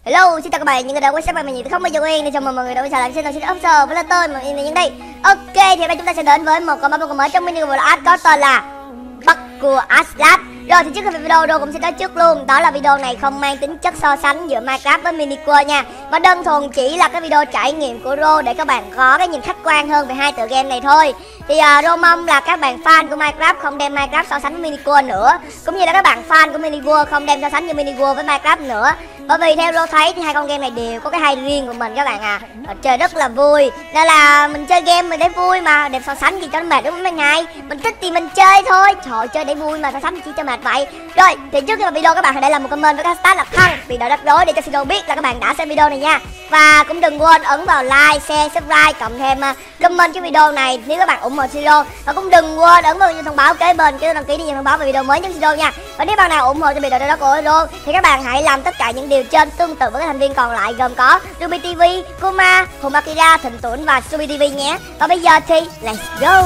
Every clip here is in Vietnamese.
Hello, xin chào các bạn, những người đã quay xem mình không bao giờ quên thì chào mừng mọi người đã quay trở lại channel Officer với là tôi mà những đây. Ok, thì hôm nay chúng ta sẽ đến với một con map mới trong mini của Ad có tên là Bắc của Aslat. Rồi thì trước khi video Rô cũng sẽ nói trước luôn, đó là video này không mang tính chất so sánh giữa Minecraft với Minicore nha, mà đơn thuần chỉ là cái video trải nghiệm của Rô để các bạn có cái nhìn khách quan hơn về hai tựa game này thôi. Thì Rô mong là các bạn fan của Minecraft không đem Minecraft so sánh với Minicore nữa, cũng như là các bạn fan của Minicore không đem so sánh như Minicore với Minecraft nữa. Bởi vì theo Rô thấy thì hai con game này đều có cái hay riêng của mình các bạn à. Chơi rất là vui, nên là mình chơi game mình để vui mà, đem so sánh gì cho nó mệt đúng không mấy ngày. Mình thích thì mình chơi thôi, trời, chơi để vui mà so sánh chi cho mệt vậy. Rồi thì trước khi mà video các bạn hãy để lại một comment với hashtag là thân vì đỡ rắc rối để cho Siro biết là các bạn đã xem video này nha. Và cũng đừng quên ấn vào like, share, subscribe cộng thêm comment cái video này nếu các bạn ủng hộ Siro. Và cũng đừng quên ấn vào thông báo kế bên cái đăng ký để nhận thông báo về video mới nhất Siro nha. Và nếu bạn nào ủng hộ cho video đó của Siro thì các bạn hãy làm tất cả những điều trên tương tự với các thành viên còn lại, gồm có Ruby TV, Kuma, Hùng Akira, Thịnh Tuấn và Ruby TV nhé. Và bây giờ thì let's go.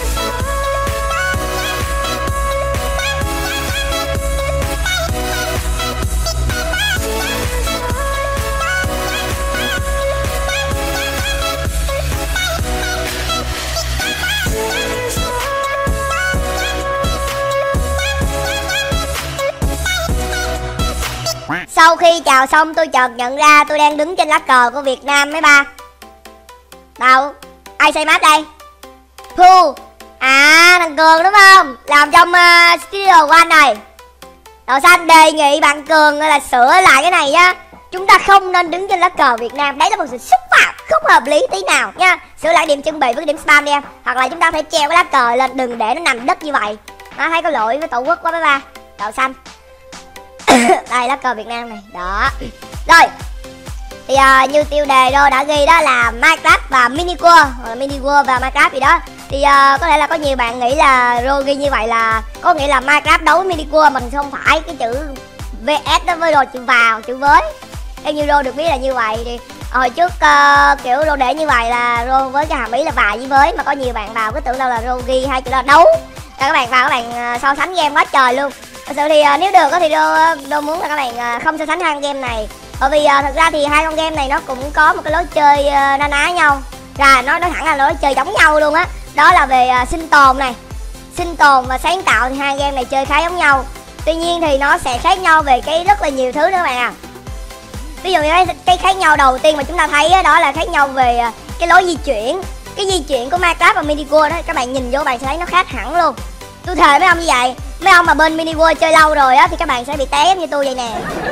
Sau khi chào xong tôi chợt nhận ra tôi đang đứng trên lá cờ của Việt Nam mấy ba. Đâu? Ai xây map đây? Thu. À, thằng Cường đúng không? Làm trong studio của anh này. Đậu Xanh đề nghị bạn Cường là sửa lại cái này á. Chúng ta không nên đứng trên lá cờ Việt Nam. Đấy là một sự xúc phạm không hợp lý tí nào nha. Sửa lại điểm chuẩn bị với cái điểm spam đi em. Hoặc là chúng ta phải treo cái lá cờ lên, đừng để nó nằm đất như vậy. Nó thấy có lỗi với tổ quốc quá mấy ba. Đậu Xanh. Đây lá cờ Việt Nam này. Đó. Rồi thì như tiêu đề Rô đã ghi đó là Minecraft và Minicore, hoặc là Minicore và Minecraft gì đó. Thì có thể là có nhiều bạn nghĩ là Rô ghi như vậy là có nghĩa là Minecraft đấu với Minicore, mình không phải cái chữ VS đó với rồi chữ vào, chữ với. Theo như Rô được biết là như vậy. Thì hồi trước kiểu Rô để như vậy là Rô với cái hàm ý là và với, mà có nhiều bạn vào cái tưởng đâu là Rô ghi hai chữ là đấu. Các bạn vào các bạn so sánh game quá trời luôn. Thật sự thì nếu được thì Rô muốn là các bạn không so sánh hai con game này. Bởi vì thật ra thì hai con game này nó cũng có một cái lối chơi na ná nhau. Rồi nó thẳng là lối chơi giống nhau luôn á. Đó là về sinh tồn này. Sinh tồn và sáng tạo thì hai game này chơi khá giống nhau. Tuy nhiên thì nó sẽ khác nhau về cái rất là nhiều thứ nữa các bạn à. Ví dụ như cái khác nhau đầu tiên mà chúng ta thấy đó là khác nhau về cái lối di chuyển. Cái di chuyển của Minecraft và Minicore đó, các bạn nhìn vô bạn sẽ thấy nó khác hẳn luôn. Tôi thề mấy ông như vậy. Mấy ông mà bên Minicore chơi lâu rồi á thì các bạn sẽ bị té như tôi vậy nè.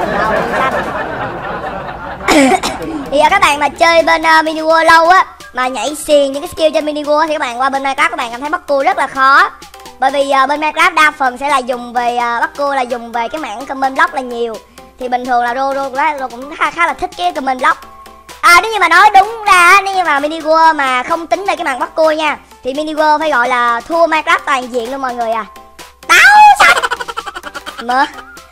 Thì các bạn mà chơi bên Minicore lâu á, mà nhảy xiền những cái skill trên Minicore thì các bạn qua bên Minecraft các bạn cảm thấy bắt cua rất là khó. Bởi vì bên Minecraft đa phần sẽ là dùng về bắt cua là dùng về cái mảng comment block là nhiều. Thì bình thường là Rô cũng khá là thích cái comment block. Nếu như mà nói đúng ra, nếu như mà Minicore mà không tính về cái màn bắt cua nha, thì Minicore phải gọi là thua Minecraft toàn diện luôn mọi người à. Táo xanh mơ.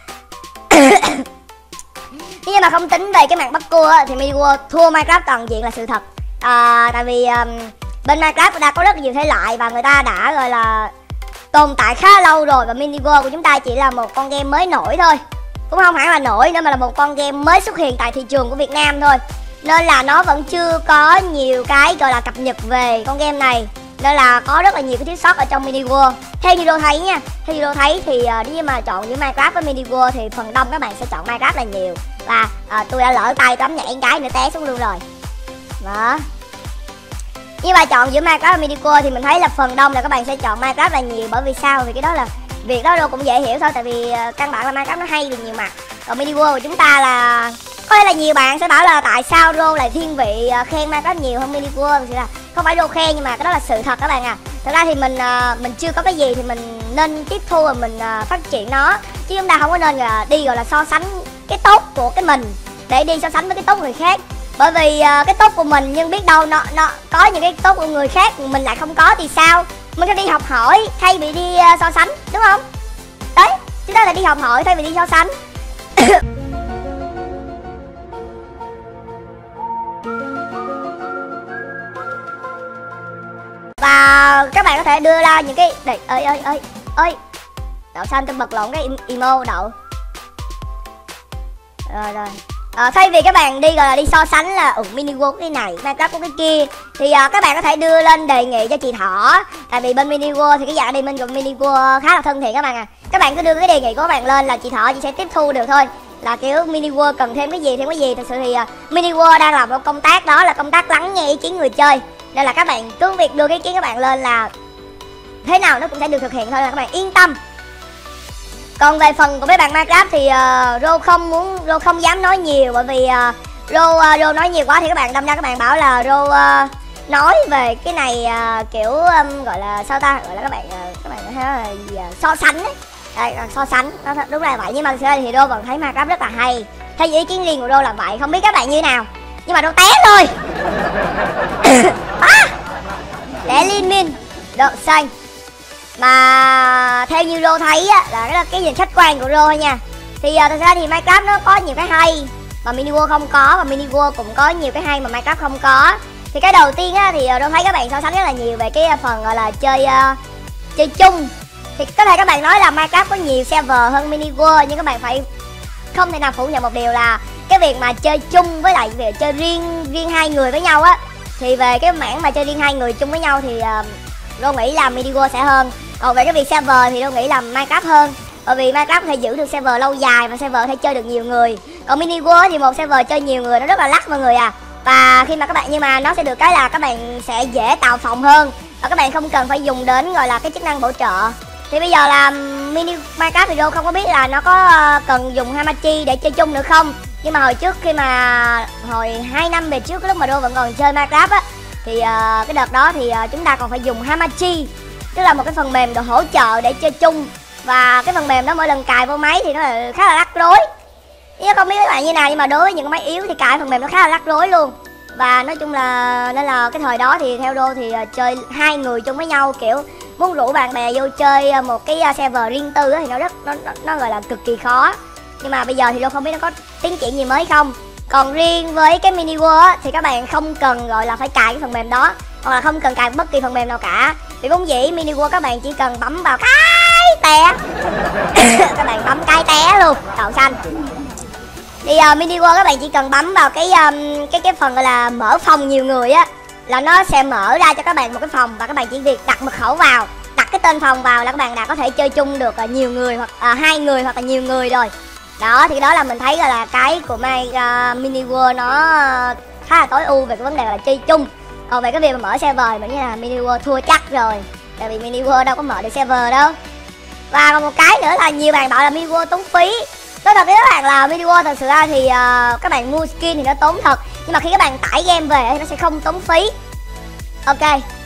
Nếu như mà không tính về cái màn bắt cua thì Minicore thua Minecraft toàn diện là sự thật. Tại vì bên Minecraft đã có rất nhiều thể loại và người ta đã gọi là tồn tại khá lâu rồi, và Minicore của chúng ta chỉ là một con game mới nổi thôi. Cũng không hẳn là nổi nữa mà là một con game mới xuất hiện tại thị trường của Việt Nam thôi. Nên là nó vẫn chưa có nhiều cái gọi là cập nhật về con game này. Nên là có rất là nhiều cái thiếu sót ở trong Minicore. Theo như Rô thấy nha, theo như Rô thấy thì nếu như mà chọn giữa Minecraft với Minicore thì phần đông các bạn sẽ chọn Minecraft là nhiều. Và tôi đã lỡ tay tôi nhảy cái nữa té xuống luôn rồi. Đó. Nhưng mà chọn giữa Minecraft và Minicore thì mình thấy là phần đông là các bạn sẽ chọn Minecraft là nhiều. Bởi vì sao? Vì cái đó là việc đó Rô cũng dễ hiểu thôi. Tại vì căn bản là Minecraft nó hay về nhiều mặt. Còn Minicore của chúng ta là có lẽ là nhiều bạn sẽ bảo là tại sao Rô lại thiên vị khen Minecraft nhiều hơn Minicore. Thì là không phải Rô khen nhưng mà cái đó là sự thật các bạn à. Thật ra thì mình chưa có cái gì thì mình nên tiếp thu và mình phát triển nó, chứ chúng ta không có nên đi gọi là so sánh cái tốt của cái mình để đi so sánh với cái tốt của người khác. Bởi vì cái tốt của mình nhưng biết đâu nó có những cái tốt của người khác mình lại không có thì sao? Mình phải đi học hỏi thay vì đi so sánh, đúng không? Đấy, chúng ta là đi học hỏi thay vì đi so sánh. Và các bạn có thể đưa ra những cái ơi Đậu Xanh tôi bật lộn cái emo Đậu. Rồi Thay vì các bạn đi gọi là đi so sánh là mini world có cái này, Minecraft có cái kia, thì các bạn có thể đưa lên đề nghị cho chị Thỏ. Tại vì bên mini world thì cái dạng admin của mini world khá là thân thiện các bạn à. Các bạn cứ đưa cái đề nghị của các bạn lên là chị Thỏ chị sẽ tiếp thu được thôi. Là kiểu mini world cần thêm cái gì thêm cái gì. Thực sự thì mini world đang làm một công tác, đó là công tác lắng nghe ý kiến người chơi. Nên là các bạn cứ việc đưa cái ý kiến các bạn lên là thế nào nó cũng sẽ được thực hiện thôi, là các bạn yên tâm. Còn về phần của mấy bạn Minecraft thì Rô không dám nói nhiều, bởi vì Rô nói nhiều quá thì các bạn đâm ra các bạn bảo là Rô nói về cái này kiểu gọi là sao ta, gọi là các bạn thấy là gì, so sánh ấy. So sánh nó đúng là vậy, nhưng mà thực ra thì Rô vẫn thấy Minecraft rất là hay. Theo ý kiến riêng của Rô là vậy, không biết các bạn như nào, nhưng mà Rô té thôi. Để liên minh đậu xanh. Mà theo như Rô thấy á, là cái nhìn khách quan của Rô thôi nha. Thì thật ra thì Minecraft nó có nhiều cái hay mà mini world không có, và mini world cũng có nhiều cái hay mà Minecraft không có. Thì cái đầu tiên á, thì Rô thấy các bạn so sánh rất là nhiều về cái phần gọi là chơi chung. Thì có thể các bạn nói là Minecraft có nhiều server hơn mini world, nhưng các bạn phải không thể nào phủ nhận một điều là cái việc mà chơi chung với lại việc chơi riêng hai người với nhau á, thì về cái mảng mà chơi riêng hai người chung với nhau thì Rô nghĩ là mini world sẽ hơn. Còn về cái việc server thì Rô nghĩ là Minecraft hơn, bởi vì Minecraft có thể giữ được server lâu dài và server có thể chơi được nhiều người. Còn mini world thì một server chơi nhiều người nó rất là lắc mọi người à. Và khi mà các bạn, nhưng mà nó sẽ được cái là các bạn sẽ dễ tạo phòng hơn, và các bạn không cần phải dùng đến gọi là cái chức năng bổ trợ. Thì bây giờ là mini Minecraft thì Rô không có biết là nó có cần dùng Hamachi để chơi chung được không. Nhưng mà hồi trước khi mà hồi 2 năm về trước, cái lúc mà Rô vẫn còn chơi Minecraft á, thì cái đợt đó thì chúng ta còn phải dùng Hamachi, tức là một cái phần mềm để hỗ trợ để chơi chung. Và cái phần mềm đó mỗi lần cài vô máy thì nó là khá là rắc rối. Nhưng không biết các bạn như nào, nhưng mà đối với những cái máy yếu thì cài phần mềm nó khá là rắc rối luôn. Và nói chung là nên là cái thời đó thì theo Rô thì chơi hai người chung với nhau, kiểu muốn rủ bạn bè vô chơi một cái server riêng tư thì nó gọi là cực kỳ khó. Nhưng mà bây giờ thì Rô không biết nó có tiến triển gì mới không. Còn riêng với cái mini world thì các bạn không cần gọi là phải cài cái phần mềm đó, hoặc là không cần cài bất kỳ phần mềm nào cả. Vì vốn dĩ mini world các bạn chỉ cần bấm vào cái té. Các bạn bấm cái té luôn, đậu xanh. Thì mini world các bạn chỉ cần bấm vào cái phần gọi là mở phòng nhiều người á, là nó sẽ mở ra cho các bạn một cái phòng, và các bạn chỉ việc đặt mật khẩu vào, đặt cái tên phòng vào là các bạn đã có thể chơi chung được nhiều người, hoặc hai người hoặc là nhiều người rồi. Đó thì đó là mình thấy là cái của mini world nó khá là tối ưu về cái vấn đề là chơi chung. Còn về cái việc mà mở server mình nghĩ là mini world thua chắc rồi, tại vì mini world đâu có mở được server đâu. Và còn một cái nữa là nhiều bạn bảo là mini world tốn phí. Nói thật với các bạn là mini world thật sự ra thì các bạn mua skin thì nó tốn thật, nhưng mà khi các bạn tải game về thì nó sẽ không tốn phí. Ok.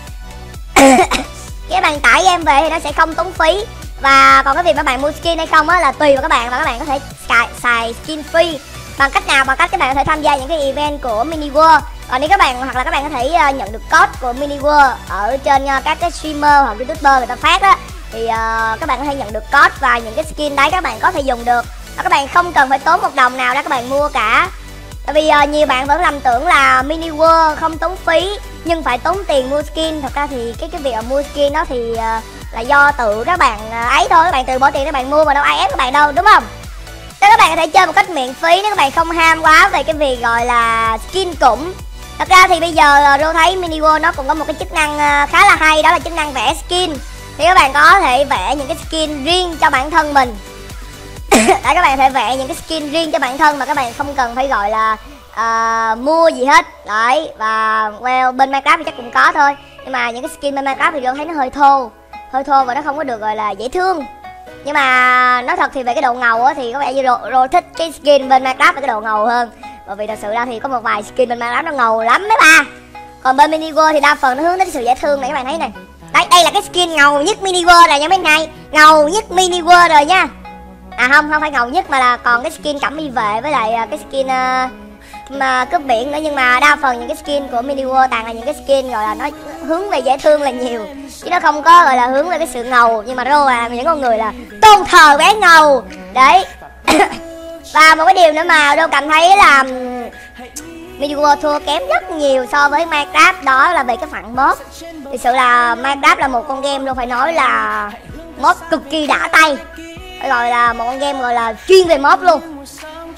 Khi các bạn tải game về thì nó sẽ không tốn phí. Và còn cái việc mà bạn mua skin hay không á là tùy vào các bạn, và các bạn có thể xài skin free bằng cách nào, bằng cách các bạn có thể tham gia những cái event của mini world. Còn nếu các bạn, hoặc là các bạn có thể nhận được code của mini world ở trên các cái streamer hoặc youtuber người ta phát á, thì các bạn có thể nhận được code và những cái skin đấy các bạn có thể dùng được, và các bạn không cần phải tốn một đồng nào để các bạn mua cả. Tại vì nhiều bạn vẫn lầm tưởng là mini world không tốn phí nhưng phải tốn tiền mua skin. Thật ra thì cái việc mà mua skin đó thì là do tự các bạn ấy thôi, các bạn tự bỏ tiền các bạn mua mà đâu ai ép các bạn đâu, đúng không? Nên các bạn có thể chơi một cách miễn phí nếu các bạn không ham quá về cái việc gọi là skin cũng. Thật ra thì bây giờ Rô thấy mini world nó cũng có một cái chức năng khá là hay, đó là chức năng vẽ skin. Thì các bạn có thể vẽ những cái skin riêng cho bản thân mình. Để các bạn có thể vẽ những cái skin riêng cho bản thân mà các bạn không cần phải gọi là mua gì hết. Đấy, và bên Minecraft thì chắc cũng có thôi. Nhưng mà những cái skin bên Minecraft thì Rô thấy nó hơi thô và nó không có được gọi là dễ thương. Nhưng mà nói thật thì về cái độ ngầu á thì có vẻ như Rô thích cái skin bên Minecraft với cái độ ngầu hơn. Bởi vì thật sự ra thì có một vài skin bên Minecraft nó ngầu lắm mấy ba. Còn bên mini world thì đa phần nó hướng đến sự dễ thương này, các bạn thấy này. Đấy, đây là cái skin ngầu nhất mini world rồi nha mấy ngày. Ngầu nhất mini world rồi nha. À không phải ngầu nhất mà là còn cái skin cẩm y vệ với lại cái skin mà cướp biển nữa. Nhưng mà đa phần những cái skin của mini world toàn là những cái skin gọi là nó hướng về dễ thương là nhiều, chứ nó không có gọi là hướng về cái sự ngầu. Nhưng mà Rô là những con người là tôn thờ bé ngầu đấy. Và một cái điều nữa mà Rô cảm thấy là mini world thua kém rất nhiều so với Minecraft, đó là về cái phần mod. Thực sự là Minecraft là một con game Rô phải nói là mod cực kỳ đã tay, phải gọi là một con game gọi là chuyên về mod luôn.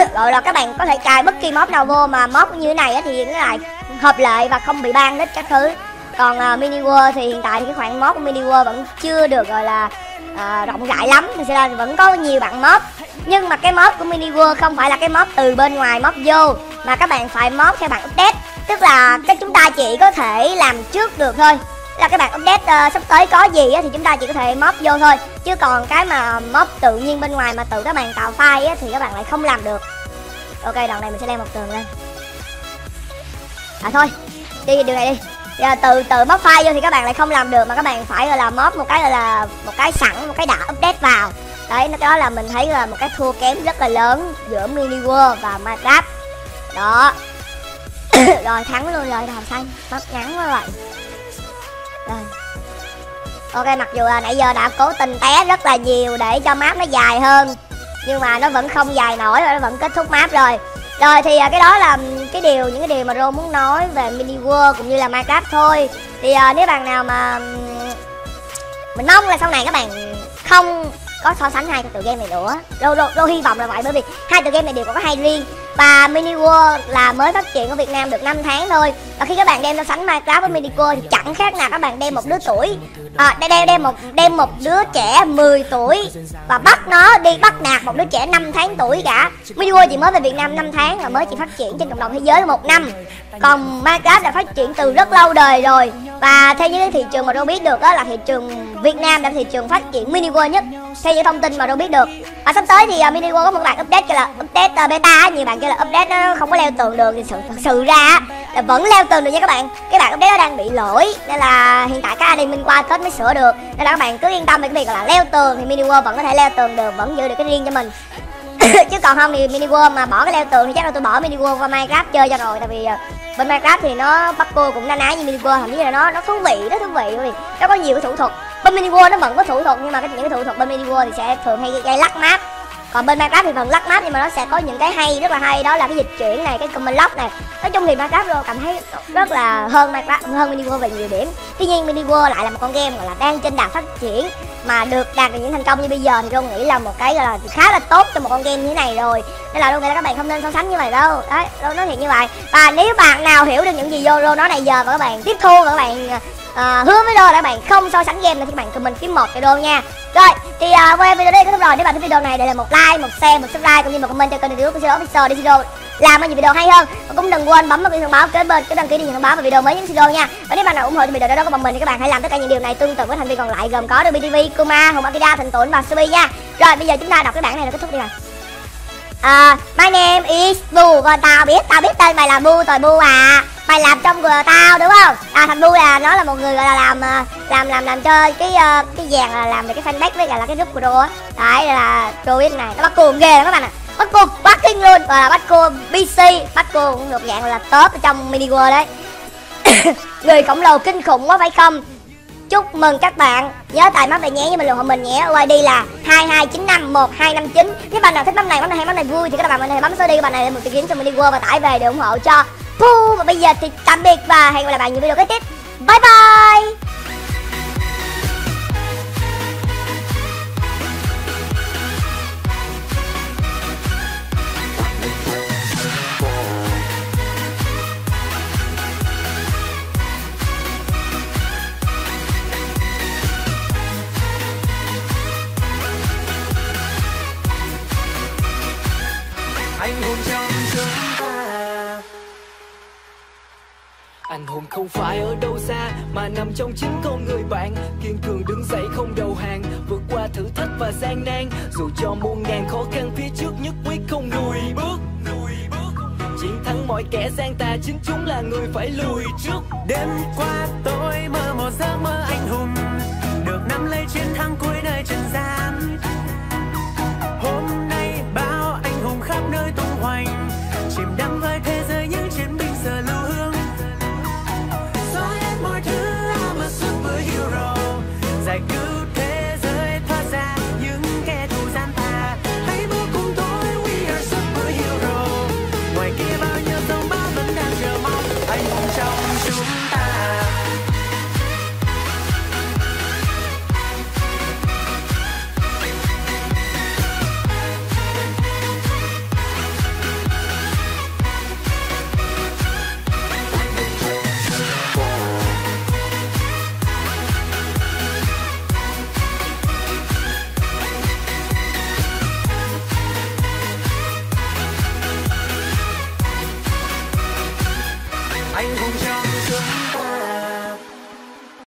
Gọi là các bạn có thể cài bất kỳ mod nào vô, mà mod như thế này thì nó lại hợp lệ và không bị ban nick các thứ. Còn Mini World thì hiện tại thì cái khoản mod của Mini World vẫn chưa được gọi là rộng rãi lắm, thì sẽ là vẫn có nhiều bạn mod. Nhưng mà cái mod của Mini World không phải là cái mod từ bên ngoài mod vô, mà các bạn phải mod theo bản update. Tức là chúng ta chỉ có thể làm trước được thôi. Là các bạn update sắp tới có gì thì chúng ta chỉ có thể mod vô thôi. Chứ còn cái mà mod tự nhiên bên ngoài mà tự các bạn tạo file thì các bạn lại không làm được. Ok, đoạn này mình sẽ lên một tường lên. Thôi, đi điều này đi. Giờ từ mod file vô thì các bạn lại không làm được, mà các bạn phải gọi là mod một cái, gọi là một cái sẵn, một cái đã update vào. Đấy, đó là mình thấy là một cái thua kém rất là lớn giữa Mini World và Minecraft. Đó. Rồi thắng luôn rồi, thằng xanh mất ngắn quá vậy. Rồi. Ok, mặc dù là nãy giờ đã cố tình té rất là nhiều để cho map nó dài hơn, nhưng mà nó vẫn không dài nổi, và nó vẫn kết thúc map rồi. Rồi thì cái đó là những cái điều mà Rô muốn nói về Mini World cũng như là Minecraft thôi. Thì nếu bạn nào mà mình mong là sau này các bạn không có so sánh hai tựa game này nữa. Rô hy vọng là vậy, bởi vì hai tựa game này đều có hai riêng. Và Mini World là mới phát triển ở Việt Nam được 5 tháng thôi. Và khi các bạn đem so sánh Minecraft với Mini World thì chẳng khác nào các bạn đem một đứa tuổi đem một đứa trẻ 10 tuổi và bắt nó đi bắt nạt một đứa trẻ 5 tháng tuổi cả. Mini World chỉ mới về Việt Nam 5 tháng và mới chỉ phát triển trên cộng đồng thế giới 1 năm. Còn Minecraft đã phát triển từ rất lâu đời rồi. Và theo những cái thị trường mà Rô biết được đó là thị trường Việt Nam là thị trường phát triển Mini World nhất, theo những thông tin mà Rô biết được. Và sắp tới thì Mini World có một bạn update kêu là update beta, nhiều bạn kêu là update nó không có leo tường được, thì thật sự ra là vẫn leo tường được nha các bạn. Cái bạn update nó đang bị lỗi nên là hiện tại các admin qua Tết mới sửa được, nên là các bạn cứ yên tâm về cái việc là leo tường thì Mini World vẫn có thể leo tường được, vẫn giữ được cái riêng cho mình. Chứ còn không thì Mini World mà bỏ cái leo tường thì chắc là tôi bỏ Mini World qua Minecraft chơi cho rồi. Tại vì bên Minecraft thì nó bắt cô cũng na ná như Mini World, thậm chí là nó thú vị, bởi vì nó có nhiều cái thủ thuật. Bên Mini World nó vẫn có thủ thuật, nhưng mà những cái thủ thuật bên Mini World thì sẽ thường hay gây lắc map. Còn bên Minecraft thì vẫn lắc map, nhưng mà nó sẽ có những cái hay, rất là hay, đó là cái dịch chuyển này, cái comment lock này. Nói chung thì Minecraft rồi cảm thấy rất là hơn Mini World về nhiều điểm. Tuy nhiên Mini World lại là một con game gọi là đang trên đà phát triển, mà đạt được những thành công như bây giờ thì tôi nghĩ là một cái gọi là khá là tốt cho một con game như thế này rồi. Nên là lúc này các bạn không nên so sánh như vậy đâu. Đấy, tôi nói thiệt như vậy. Và nếu bạn nào hiểu được những gì Rô nói này giờ và các bạn tiếp thu và các bạn hứa với Rô là các bạn không so sánh game này thì các bạn comment phím 1 cho Rô nha. Rồi thì qua video đây kết thúc rồi. Nếu bạn thích video này để lại một like, một share, một subscribe cũng như một comment cho kênh YouTube của Official để Rô làm nhiều video hay hơn. Và cũng đừng quên bấm vào thông báo kế bên, cái đăng ký để nhận thông báo về video mới nhất video nha. Và nếu bạn nào ủng hộ cho video đó của bọn mình thì các bạn hãy làm tất cả những điều này tương tự với thành viên còn lại, gồm có BTV, Kuma, Hùng Akira, Thành Tuấn và Subi nha. Rồi bây giờ chúng ta đọc cái bản này là kết thúc đi rồi. My name is Bu. Còn tao biết tên mày là Bu rồi Bu à. Mày làm trong tao đúng không? Thằng Bu là nó là một người gọi là làm cho cái dàn là làm về cái fanpage với cả là cái group của Rô á. Đấy là Rô biết này, nó bắt cô ghê lắm các bạn ạ. Bắt cô backing luôn, gọi là bắt cô PC, bắt cô cũng được dạng là top ở trong Mini World đấy. Người khổng lồ kinh khủng quá phải không? Chúc mừng các bạn. Nhớ tải map này nhé, với mình luôn của mình nhé. ID là 22951259. Nếu bạn nào thích map này vui thì các bạn có thể bấm số đi các bạn này lên một tìm kiếm trong Mini World và tải về để ủng hộ cho Phu. Và bây giờ thì tạm biệt và hẹn gặp lại bạn những video kế tiếp. Bye bye. Anh hùng trong chúng ta. Anh hùng không phải ở đâu xa mà nằm trong chính con người bạn, kiên cường đứng dậy không đầu hàng, vượt qua thử thách và gian nan, dù cho muôn ngàn khó khăn phía trước nhất quyết không lùi bước. Chiến thắng mọi kẻ gian tà, chính chúng là người phải lùi trước. Đêm qua tôi mơ một giấc mơ anh hùng, được nắm lấy chiến thắng cuối đời trần gian. Hôm nay bao anh hùng khắp nơi tung hoành, chìm đắm với thế giới những chiến binh giờ lưu hương. Xóa hết mọi thứ, I'm a superhero, giải cứu thế giới thoát ra những kẻ thù gian tà. Hãy bước cùng tôi, we are superhero. Ngoài kia bao nhiêu sông bão vẫn đang chờ mong anh hùng trong chúng ta. anh hùng trong